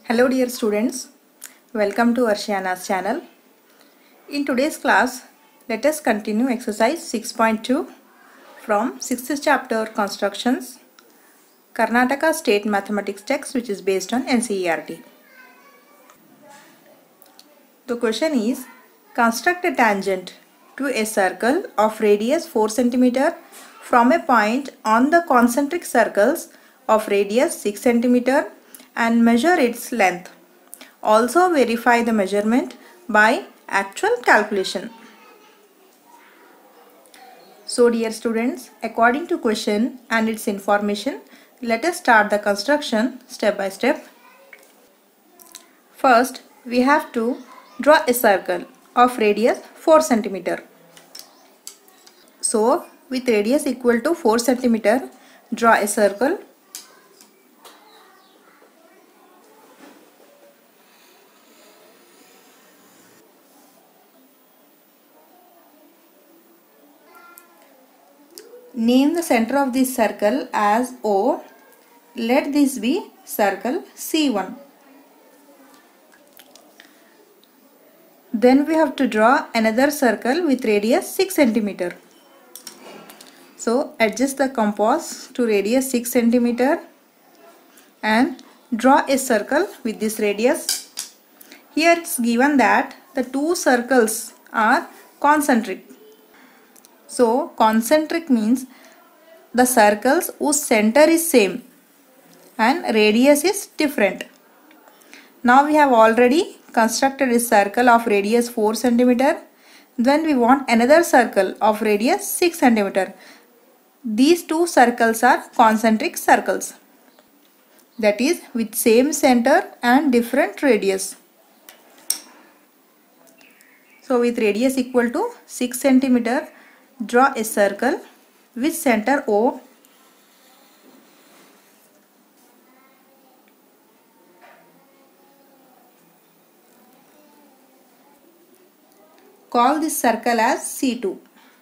Hello dear students, welcome to Arshana's channel. In today's class, let us continue exercise 6.2 from 6th chapter Constructions, Karnataka State Mathematics text which is based on NCERT. The question is, construct a tangent to a circle of radius 4 cm from a point on the concentric circles of radius 6 cm and measure its length. Also verify the measurement by actual calculation. So dear students, according to question and its information, let us start the construction step by step. First, we have to draw a circle of radius 4 cm. So, with radius equal to 4 cm, draw a circle. Name the center of this circle as O. Let this be circle C1. Then we have to draw another circle with radius 6 cm. So adjust the compass to radius 6 cm and draw a circle with this radius. Here it's given that the two circles are concentric. So concentric means the circles whose center is same and radius is different. Now we have already constructed a circle of radius 4 cm. Then we want another circle of radius 6 cm. These two circles are concentric circles. That is with same center and different radius. So with radius equal to 6 cm, draw a circle with center O. Call this circle as C2.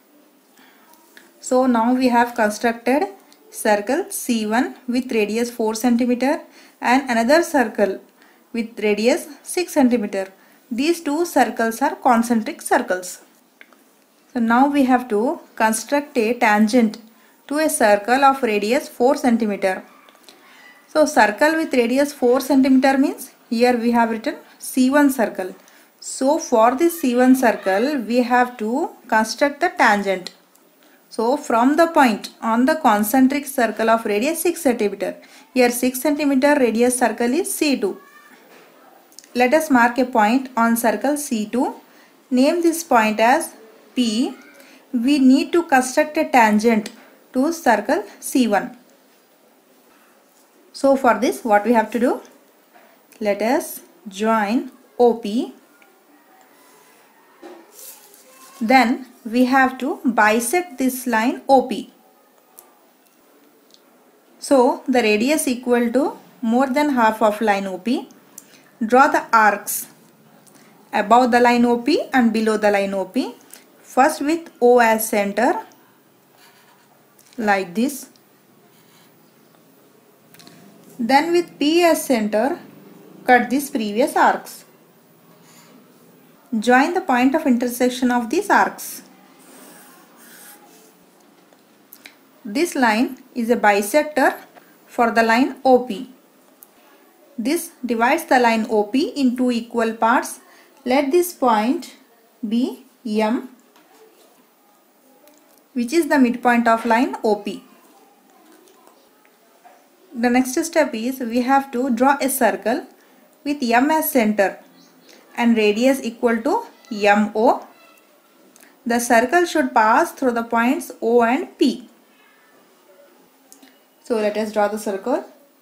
So now we have constructed circle C1 with radius 4 cm and another circle with radius 6 cm. These two circles are concentric circles. So now we have to construct a tangent to a circle of radius 4 cm. So circle with radius 4 cm means here we have written C1 circle. So for this C1 circle we have to construct the tangent. So from the point on the concentric circle of radius 6 cm. Here 6 cm radius circle is C2. Let us mark a point on circle C2. Name this point as P. We need to construct a tangent to circle C1. So for this what we have to do? Let us join OP. Then we have to bisect this line OP. So the radius equal to more than half of line OP. Draw the arcs above the line OP and below the line OP. First with O as center, like this. Then with P as center, cut these previous arcs. Join the point of intersection of these arcs. This line is a bisector for the line OP. This divides the line OP in two equal parts. Let this point be M, which is the midpoint of line OP. The next step is we have to draw a circle with M as center and radius equal to MO. The circle should pass through the points O and P. So let us draw the circle.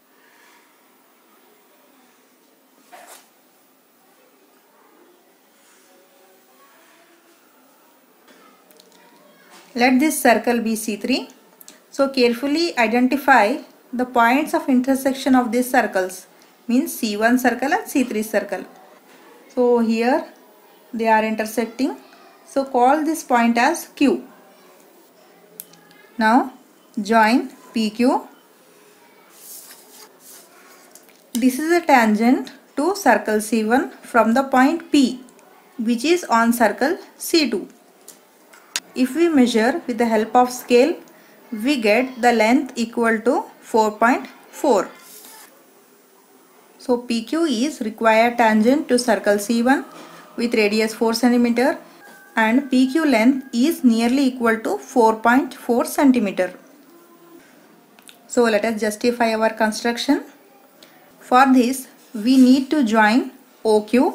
Let this circle be C3. So carefully identify the points of intersection of these circles, means C1 circle and C3 circle. So here they are intersecting. So call this point as Q. Now join PQ. This is a tangent to circle C1 from the point P, which is on circle C2. If we measure with the help of scale, we get the length equal to 4.4. So PQ is required tangent to circle C1 with radius 4 cm and PQ length is nearly equal to 4.4 cm. So let us justify our construction. For this, we need to join OQ.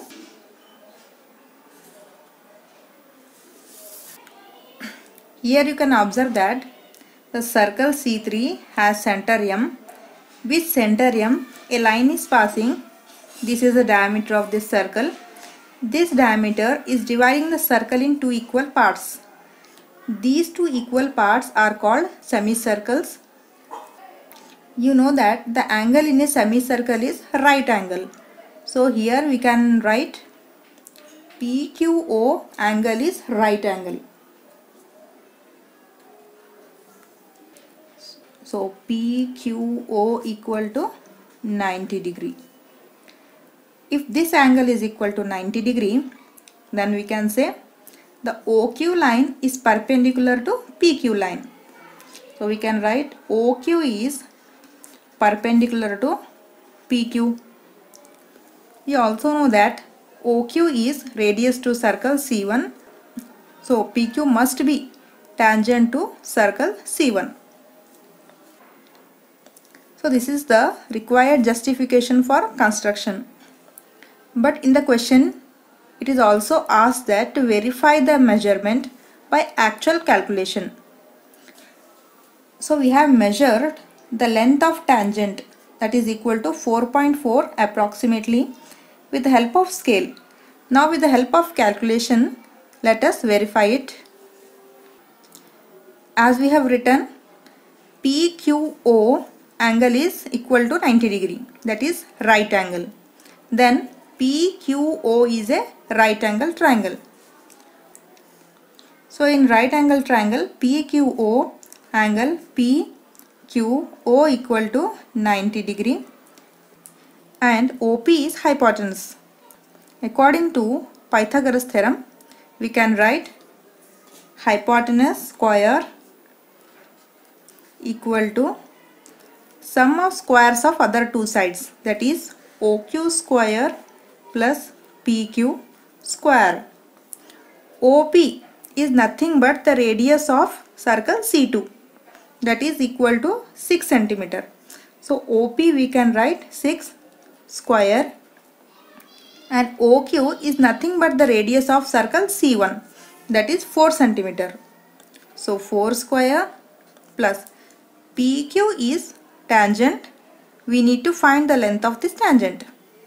Here you can observe that the circle C3 has center M. With center M, a line is passing. This is the diameter of this circle. This diameter is dividing the circle in two equal parts. These two equal parts are called semicircles. You know that the angle in a semicircle is right angle. So here we can write PQO angle is right angle. So PQO equal to 90 degree. If this angle is equal to 90 degree, then we can say the OQ line is perpendicular to PQ line. So we can write OQ is perpendicular to PQ. We also know that OQ is radius to circle C1. So PQ must be tangent to circle C1. So this is the required justification for construction. But in the question, it is also asked that to verify the measurement by actual calculation. So we have measured the length of tangent, that is equal to 4.4 approximately, with the help of scale. Now with the help of calculation, let us verify it. As we have written, PQO angle is equal to 90 degree, that is right angle. Then PQO is a right angle triangle. So in right angle triangle, PQO angle PQO equal to 90 degree and OP is hypotenuse. According to Pythagoras theorem, we can write hypotenuse square equal to sum of squares of other two sides, that is OQ square plus PQ square. OP is nothing but the radius of circle C2, that is equal to 6 cm. So OP we can write 6 square and OQ is nothing but the radius of circle C1, that is 4 cm. So 4 square plus PQ is tangent. We need to find the length of this tangent.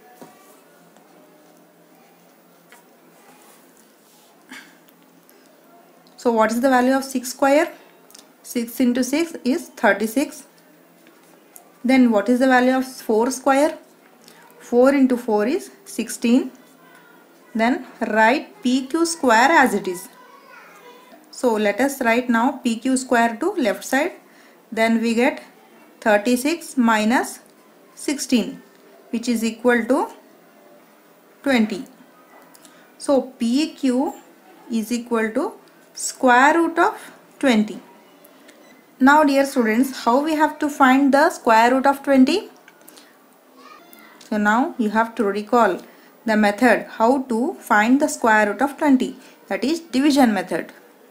So what is the value of 6 square? 6 into 6 is 36. Then what is the value of 4 square? 4 into 4 is 16. Then write PQ square as it is. So let us write now PQ square to left side. Then we get 36 minus 16, which is equal to 20. So PQ is equal to square root of 20. Now dear students, how we have to find the square root of 20? So now you have to recall the method how to find the square root of 20, that is division method.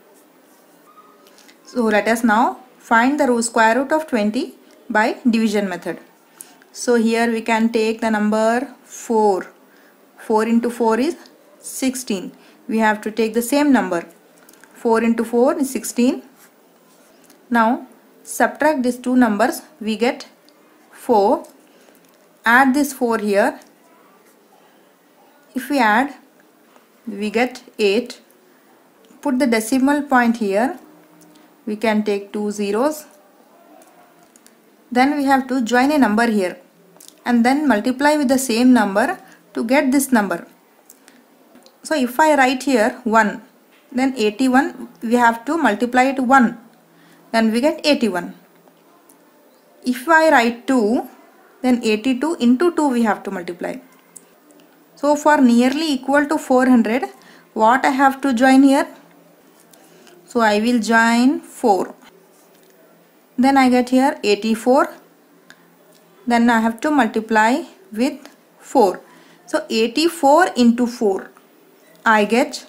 So let us now find the square root of 20 by division method. So here we can take the number 4. 4 into 4 is 16. We have to take the same number. 4 into 4 is 16. Now subtract these two numbers, we get 4. Add this 4 here. If we add, we get 8. Put the decimal point here. We can take 2 zeros. Then we have to join a number here and then multiply with the same number to get this number. So if I write here 1, then 81 we have to multiply it 1, then we get 81. If I write 2, then 82 into 2 we have to multiply. So for nearly equal to 400, what I have to join here? So I will join 4. Then I get here 84. Then I have to multiply with 4. So 84 into 4, I get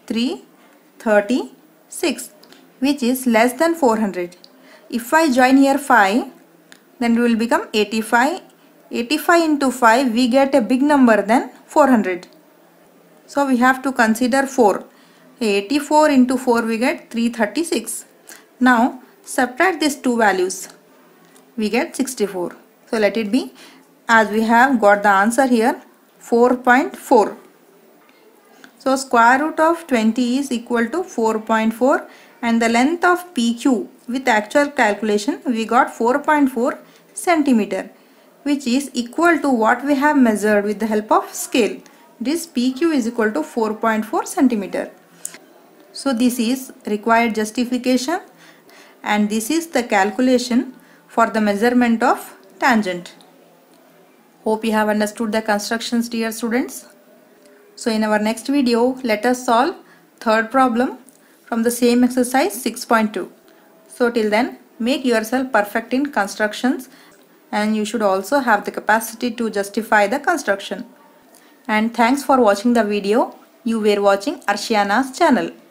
336, which is less than 400. If I join here 5, then it will become 85. 85 into 5, we get a big number than 400. So we have to consider 4. 84 into 4, we get 336. Now subtract these two values. We get 64. So let it be, as we have got the answer here, 4.4. So square root of 20 is equal to 4.4, and the length of PQ with actual calculation we got 4.4 centimeter, which is equal to what we have measured with the help of scale. This PQ is equal to 4.4 centimeter. So this is required justification, and this is the calculation for the measurement of tangent. Hope you have understood the constructions, dear students. So in our next video, let us solve third problem from the same exercise 6.2. So till then, make yourself perfect in constructions, and you should also have the capacity to justify the construction. And thanks for watching the video. You were watching Arshiana's channel.